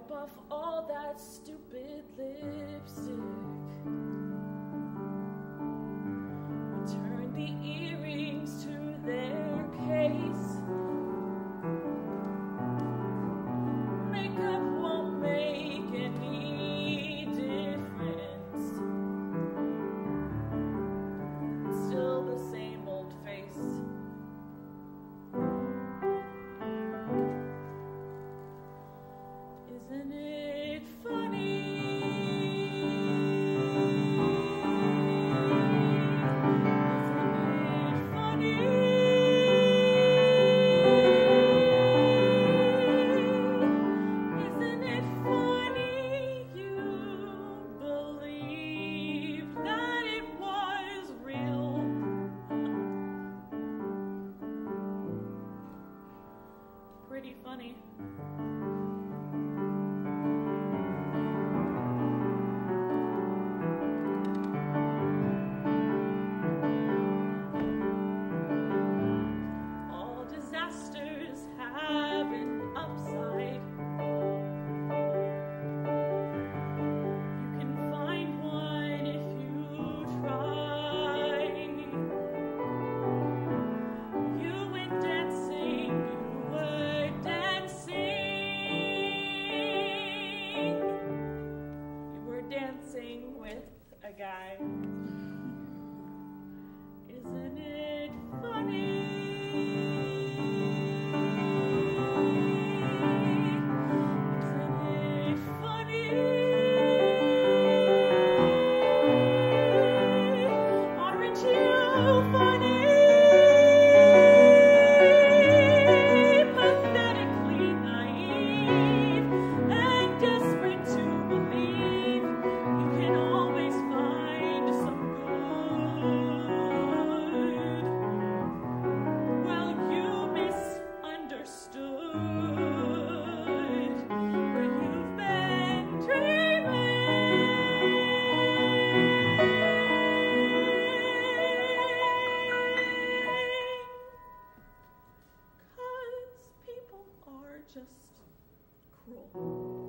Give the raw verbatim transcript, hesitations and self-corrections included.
wipe off all that stupid lipstick. Return the earrings to their case. Makeup won't make any difference. It's still the same old face. Isn't it funny? Isn't it funny you believed that it was real? Pretty funny. All disasters have an upside. You can find one if you try. You went dancing, you were dancing. You were dancing with a guy. Isn't it funny? Isn't it funny? Aren't you funny? Pathetically naive and desperate to believe you can always find some good. Well, you misunderstood where you've been dreaming. 'Cause people are just cruel.